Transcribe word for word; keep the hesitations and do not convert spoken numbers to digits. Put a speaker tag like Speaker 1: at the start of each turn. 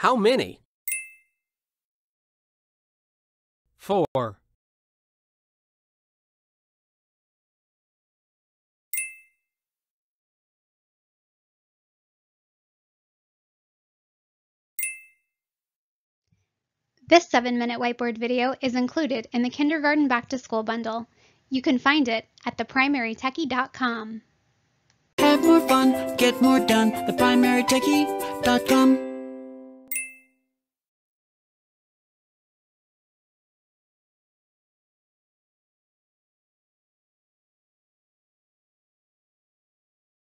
Speaker 1: How many? Four.
Speaker 2: This seven minute whiteboard video is included in the Kindergarten Back to School bundle. You can find it at the primary techie dot com.
Speaker 3: Have more fun, get more done, the primary techie dot com.